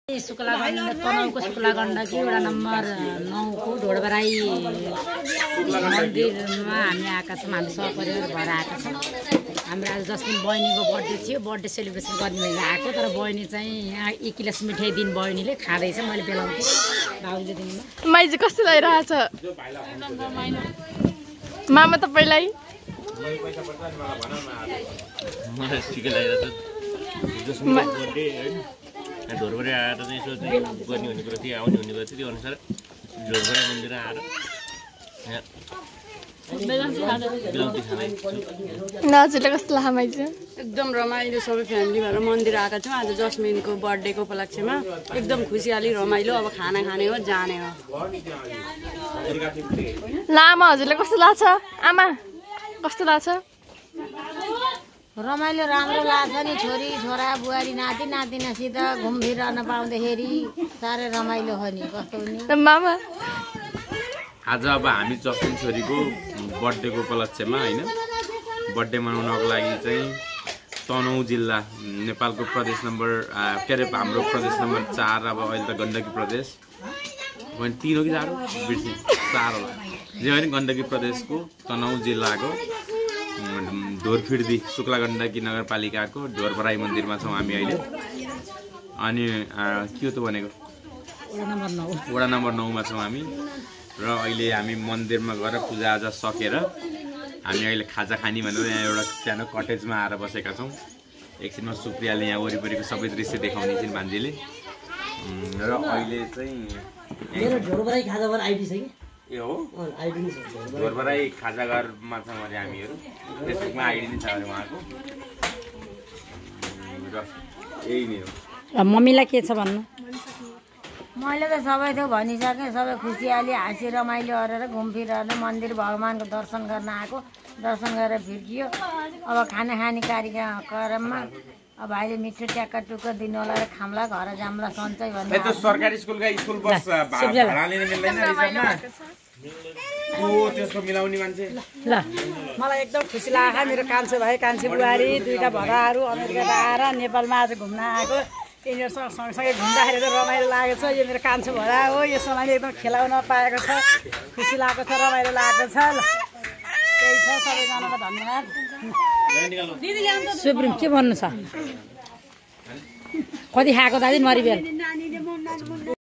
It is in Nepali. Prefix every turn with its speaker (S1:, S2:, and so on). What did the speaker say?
S1: तनहुँको शुक्ला गण्डकी वडा नम्बर 9 को ढोडबराई मन्दिरमा हामी आएका छौँ। हामी सपरिवार भएर आएका छौँ। हाम्रो आज 10 दिन बहिनीको बर्थडे थियो। बर्थडे सेलिब्रेसन गर्ने भएर आएको, तर बहिनी चाहिँ यहाँ 1 गिलास मिठाई दिन बहिनीले खाँदैछ। मैले बेलाउँथे भाउजूले दिनुमा
S2: माइज कस्तो लागिरहेछ मामा तपाईलाई?
S3: मलाई ठिकै लागिरहेछ। जसमा बर्थडे हैन ढोरबराई आएर चाहिँ यसो गर्ने हुने कुरा थियो, आउने हुने कुरा थियो। त्यो अनुसार ढोरबराई मन्दिर आएर
S2: नाजुले कस्तो लाग्यो माइज?
S4: एकदम रमाइलो, सबै फ्यामिली भएर मन्दिर आएका छौँ। आज जस्मिनको बर्थडेको उपलक्ष्यमा एकदम खुसियाली रमाइलो। अब खाना खाने हो, जाने हो।
S2: लामा हजुरले कस्तो लाग्छ? आमा कस्तो लाग्छ?
S1: रमाइलो राम्रो लाग्छ नि। छोरी छोरा बुहारी नाति नातिनासित घुमफिरन पाउँदाखेरि साह्रै रमाइलो हो नि। कस्तो नि
S2: मामा?
S5: आज अब हामी जस्मिन छोरीको बर्थडेको उपलक्ष्यमा हैन बर्थडे मनाउनको लागि चाहिँ तनहुँ जिल्ला नेपालको प्रदेश नम्बर हाम्रो प्रदेश नम्बर 4 अब अहिले त गण्डकी प्रदेश 3 हो कि 4 हो बिर्सि 4 होला जे हैन गण्डकी प्रदेशको तनहुँ जिल्लाको ढोरफिर्दी शुक्ला गण्डकी नगरपालिकाको ढोरबराई मन्दिरमा छौँ हामी अहिले। अनि के हो त भनेको वडा नम्बर 9 मा छौँ हामी। र अहिले हामी मन्दिरमा गएर पूजाआजा सकेर हामी अहिले खाजा खानी भनेर यहाँ एउटा सानो कटेजमा आएर बसेका छौँ। एकछिनमा सुप्रियाले यहाँ वरिपरिको सबै दृश्य देखाउने छिन् भान्जीले। र अहिले चाहिँ
S6: ढोरबराई खाजाघर आइडी छ कि?
S5: ए हो
S6: आइडी छ
S5: ढोरबराई खाजाघरमा छौँ अरे हामीहरू। फेसबुकमा आइडी नै छ अरे उहाँको। र यही नै हो।
S1: मम्मीलाई के छ भन्नु?
S7: मैले त सबै थोक भनिसकेँ। सबै खुसियाली हाँसी रमाइलो गरेर घुमफिरेर मन्दिर भगवानको दर्शन गर्न आएको। दर्शन गरेर फिर्कियो। अब खाने कार्यक्रममा अब भाइले मिठो ट्याक्का टुक्का दिनु होला र खाम्ला घर जाम्ला सन्चै भन्ने।
S5: ए त सरकारी स्कुलका स्कुल बस भाडा लिन मिल्दैन रिजर्भमा? ओ त्यसको मिलाउने मान्छे।
S4: ल मलाई एकदम खुसी लाग्यो। मेरो कान्छो भाइ कान्छी बुहारी दुईटा भराहरू अमेरिकाबाट आएर नेपालमा आज घुम्न आएको। यिनीहरूसँग सँगसँगै घुम्दाखेरि त रमाइलो लागेको छ। यो मेरो कान्छो भरा हो। यसो मैले एकदम खेलाउन पाएको छ। खुसी लागेको छ, रमाइलो लागेको छ। त्यही छ, सबैजनालाई धन्यवाद।
S1: सुप्रिम के भन्नु छ? कति खाएको दाजु नरिबेल?